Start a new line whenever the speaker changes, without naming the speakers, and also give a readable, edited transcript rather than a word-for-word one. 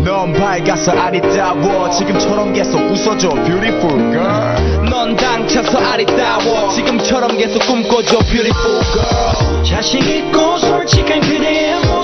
넌 밝아서 아리따워 지금처럼 계속 웃어줘 beautiful girl.
넌 당차서 아리따워 지금처럼 계속 꿈꿔줘 beautiful girl.
자신있고 솔직한 그대의 모습